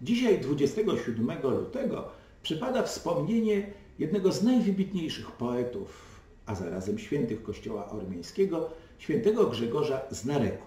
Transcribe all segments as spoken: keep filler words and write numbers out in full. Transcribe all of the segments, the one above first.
Dzisiaj, dwudziestego siódmego lutego, przypada wspomnienie jednego z najwybitniejszych poetów, a zarazem świętych Kościoła Ormiańskiego, świętego Grzegorza z Nareku.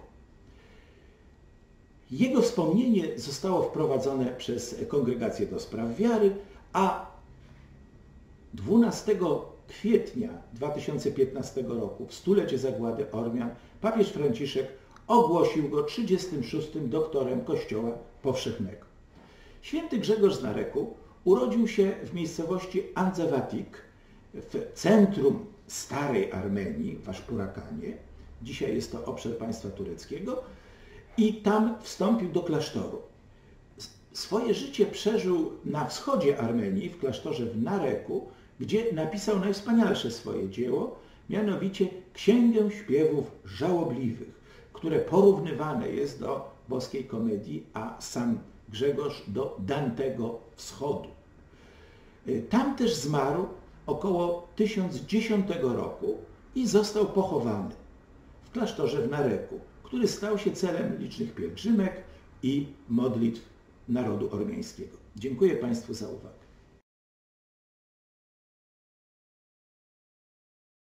Jego wspomnienie zostało wprowadzone przez Kongregację do Spraw Wiary, a dwunastego kwietnia dwa tysiące piętnastego roku, w stulecie zagłady Ormian, papież Franciszek ogłosił go trzydziestym szóstym doktorem Kościoła Powszechnego. Święty Grzegorz z Nareku urodził się w miejscowości Anzewatik, w centrum starej Armenii, w Aszpurakanie. Dzisiaj jest to obszar państwa tureckiego i tam wstąpił do klasztoru. Swoje życie przeżył na wschodzie Armenii, w klasztorze w Nareku, gdzie napisał najwspanialsze swoje dzieło, mianowicie Księgę Śpiewów Żałobliwych, które porównywane jest do boskiej komedii, a sam Grzegorz do Dantego Wschodu. Tam też zmarł około tysiąc dziesiątego roku i został pochowany w klasztorze w Nareku, który stał się celem licznych pielgrzymek i modlitw narodu ormiańskiego. Dziękuję Państwu za uwagę.